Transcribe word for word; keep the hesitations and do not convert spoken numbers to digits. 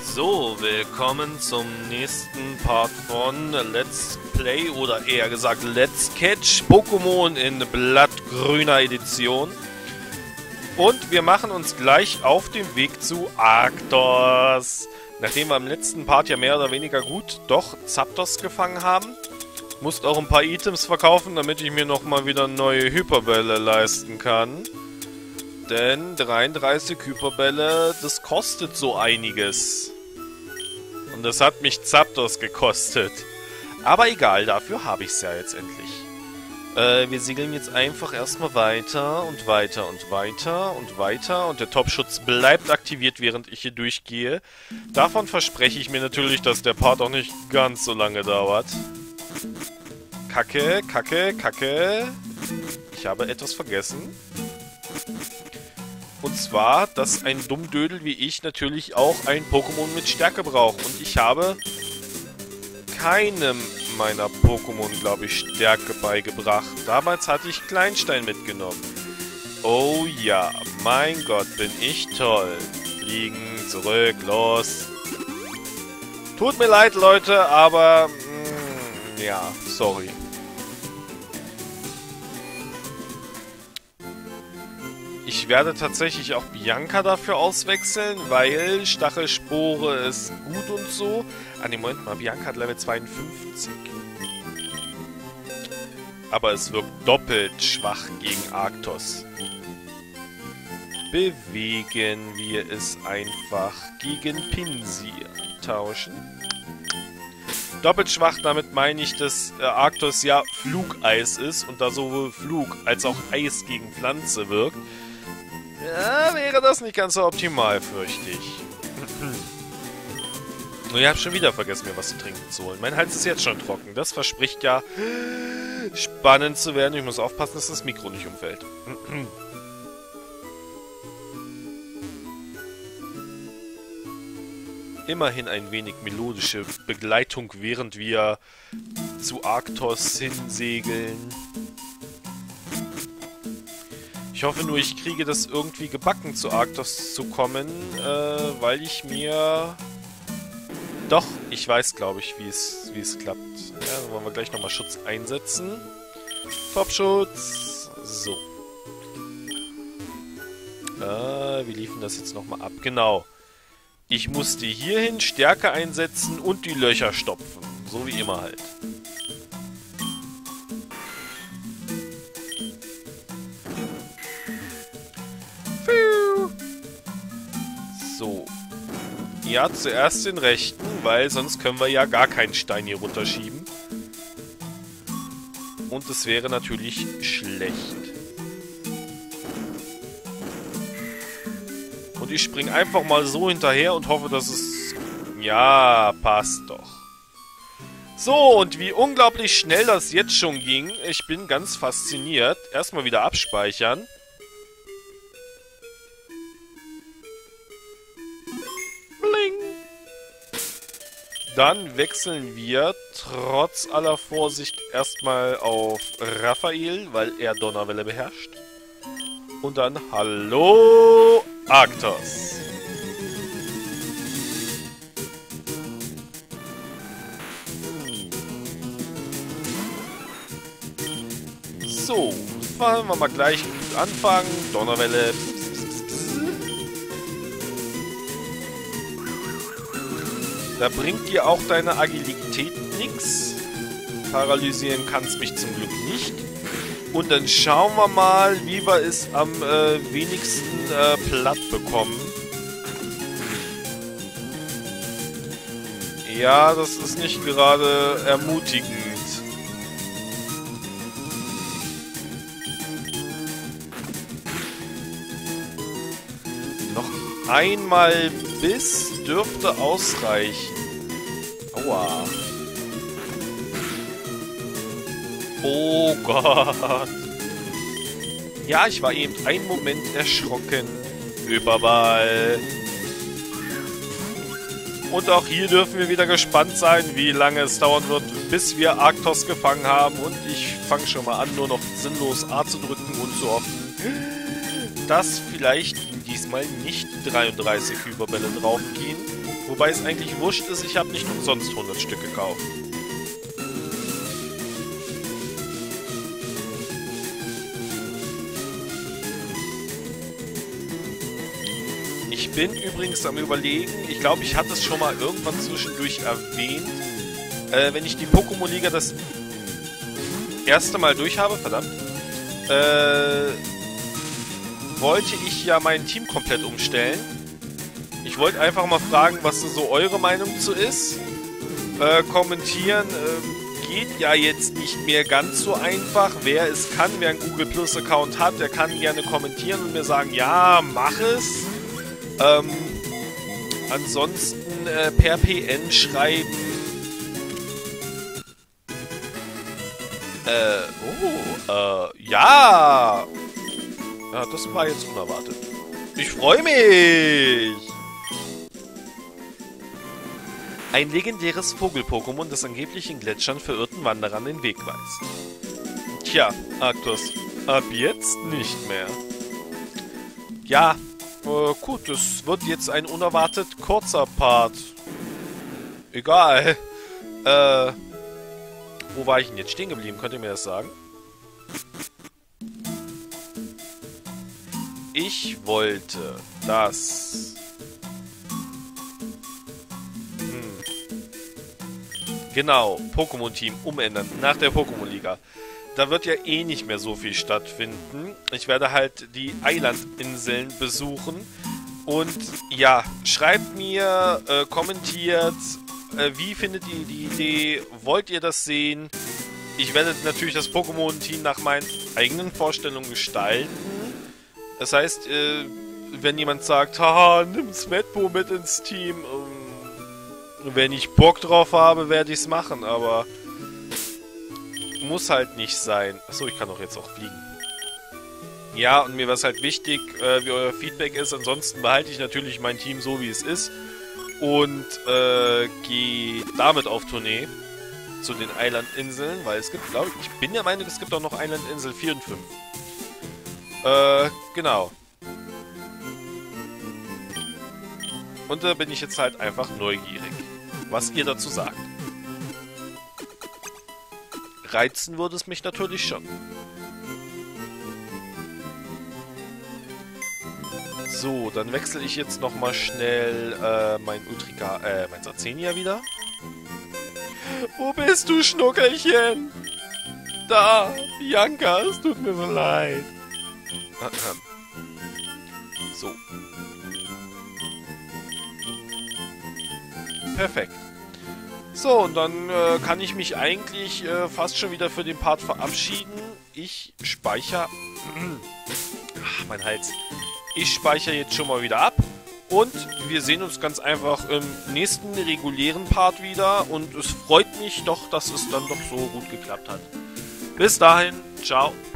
So, willkommen zum nächsten Part von Let's Play oder eher gesagt Let's Catch Pokémon in blattgrüner Edition. Und wir machen uns gleich auf den Weg zu Arktos. Nachdem wir im letzten Part ja mehr oder weniger gut doch Zapdos gefangen haben, musste auch ein paar Items verkaufen, damit ich mir nochmal wieder neue Hyperbälle leisten kann. Denn dreiunddreißig Hyperbälle, das kostet so einiges. Und das hat mich Zapdos gekostet. Aber egal, dafür habe ich es ja jetzt endlich. Äh, wir segeln jetzt einfach erstmal weiter und weiter und weiter und weiter. Und der Topschutz bleibt aktiviert, während ich hier durchgehe. Davon verspreche ich mir natürlich, dass der Part auch nicht ganz so lange dauert. Kacke, Kacke, Kacke. Ich habe etwas vergessen. Und zwar, dass ein Dummdödel wie ich natürlich auch ein Pokémon mit Stärke braucht. Und ich habe keinem meiner Pokémon, glaube ich, Stärke beigebracht. Damals hatte ich Kleinstein mitgenommen. Oh ja, mein Gott, bin ich toll. Fliegen, zurück, los. Tut mir leid, Leute, aber... Mh, ja, sorry. Ich werde tatsächlich auch Bianca dafür auswechseln, weil Stachelspore ist gut und so. Ah ne, Moment mal, Bianca hat Level zweiundfünfzig. Aber es wirkt doppelt schwach gegen Arktos. Bewegen wir es einfach gegen Pinsir tauschen. Doppelt schwach, damit meine ich, dass äh, Arktos ja Flugeis ist und da sowohl Flug als auch Eis gegen Pflanze wirkt. Ja, wäre das nicht ganz so optimal, fürchte ich. Nur ihr habt schon wieder vergessen, mir was zu trinken zu holen. Mein Hals ist jetzt schon trocken. Das verspricht ja spannend zu werden. Ich muss aufpassen, dass das Mikro nicht umfällt. Immerhin ein wenig melodische Begleitung, während wir zu Arktos hinsegeln. Ich hoffe nur, ich kriege das irgendwie gebacken, zu Arktos zu kommen, äh, weil ich mir... Doch, ich weiß, glaube ich, wie es wie es klappt. Ja, dann wollen wir gleich nochmal Schutz einsetzen. Topschutz. So. Äh, wie liefen das jetzt nochmal ab? Genau. Ich musste hierhin Stärke einsetzen und die Löcher stopfen. So wie immer halt. So. Ja, zuerst den rechten, weil sonst können wir ja gar keinen Stein hier runterschieben. Und es wäre natürlich schlecht. Und ich springe einfach mal so hinterher und hoffe, dass es... Ja, passt doch. So, und wie unglaublich schnell das jetzt schon ging. Ich bin ganz fasziniert. Erstmal wieder abspeichern. Dann wechseln wir trotz aller Vorsicht erstmal auf Raphael, weil er Donnerwelle beherrscht. Und dann Hallo Arktos. So, wollen wir mal gleich gut anfangen. Donnerwelle. Da bringt dir auch deine Agilität nichts. Paralysieren kannst mich zum Glück nicht. Und dann schauen wir mal, wie wir es am äh, wenigsten äh, platt bekommen. Ja, das ist nicht gerade ermutigend. Noch einmal Biss dürfte ausreichen. Aua. Oh Gott. Ja, ich war eben einen Moment erschrocken. Überball. Und auch hier dürfen wir wieder gespannt sein, wie lange es dauern wird, bis wir Arktos gefangen haben. Und ich fange schon mal an, nur noch sinnlos A zu drücken und zu hoffen, dass vielleicht diesmal nicht dreiunddreißig Hyperbälle draufgehen Wobei es eigentlich wurscht ist, ich habe nicht umsonst hundert Stück gekauft. Ich bin übrigens am Überlegen, ich glaube, ich hatte es schon mal irgendwann zwischendurch erwähnt, äh, wenn ich die Pokémon-Liga das erste Mal durch habe, verdammt, äh, wollte ich ja mein Team komplett umstellen. Ich wollte einfach mal fragen, was so eure Meinung zu ist. Äh, kommentieren äh, geht ja jetzt nicht mehr ganz so einfach. Wer es kann, wer einen Google Plus Account hat, der kann gerne kommentieren und mir sagen, ja, mach es. Ähm, ansonsten äh, per P N schreiben. Äh, oh, äh, ja. Ja, das war jetzt unerwartet. Ich freue mich! Ein legendäres Vogel-Pokémon, das angeblich in Gletschern verirrten Wanderern den Weg weist. Tja, Arctos, ab jetzt nicht mehr. Ja, äh, gut, es wird jetzt ein unerwartet kurzer Part. Egal. Äh, wo war ich denn jetzt stehen geblieben? Könnt ihr mir das sagen? Ich wollte, dass... Hm. Genau, Pokémon-Team umändern nach der Pokémon-Liga. Da wird ja eh nicht mehr so viel stattfinden. Ich werde halt die Eilandinseln besuchen. Und ja, schreibt mir, äh, kommentiert, äh, wie findet ihr die Idee? Wollt ihr das sehen? Ich werde natürlich das Pokémon-Team nach meinen eigenen Vorstellungen gestalten. Das heißt, äh, wenn jemand sagt, haha, nimm Smetbo mit ins Team, ähm, wenn ich Bock drauf habe, werde ich es machen, aber muss halt nicht sein. Achso, ich kann doch jetzt auch fliegen. Ja, und mir war es halt wichtig, äh, wie euer Feedback ist. Ansonsten behalte ich natürlich mein Team so, wie es ist und äh, gehe damit auf Tournee zu den Eilandinseln, weil es gibt, glaube ich, ich bin der Meinung, es gibt auch noch Eilandinsel vier und fünf. Äh, genau. Und da bin ich jetzt halt einfach neugierig, was ihr dazu sagt. Reizen würde es mich natürlich schon. So, dann wechsle ich jetzt nochmal schnell äh, mein Ultrika, äh, mein Sarzenia wieder. Wo bist du, Schnuckelchen? Da, Bianca, es tut mir so leid. So. Perfekt. So, und dann äh, kann ich mich eigentlich äh, fast schon wieder für den Part verabschieden. Ich speichere... Ach, mein Hals. Ich speichere jetzt schon mal wieder ab. Und wir sehen uns ganz einfach im nächsten regulären Part wieder. Und es freut mich doch, dass es dann doch so gut geklappt hat. Bis dahin, ciao.